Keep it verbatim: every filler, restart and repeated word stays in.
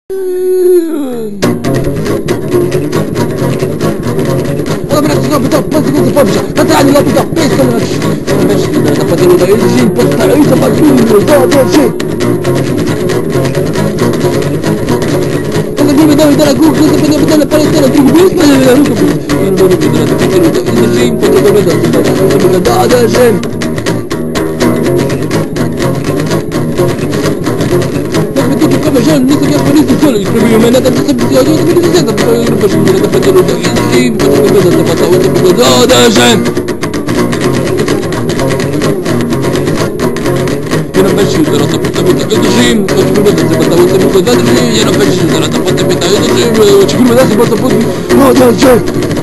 Dobra, znowu to pozwólcie dobrze. Natranie na to pięćset na trzy. Myśli, że to podzielu do jeździ, podstawię i zobaczymy, dobrze. Pozwólmy dalej do góry, to będziemy dalej palestynę, drugi błysk, będziemy na ruchu. Nie lubię do tego podzielu do jeździ, podstawię do zobaczymy, dobrze. Że nie sobie policji solo i spróbujemy na ten sposób zjawić od widzenia, bo to jest grupa, że nie będzie ludzie i bo to wygląda to patało, to wygląda oderzem. Nie no weź się, zaraz to potem to oderzym, to ci wygląda to patało, to wygląda oderzym, nie no weź się, zaraz to potem to oderzym, ci wygląda to patało, to wygląda oderzem.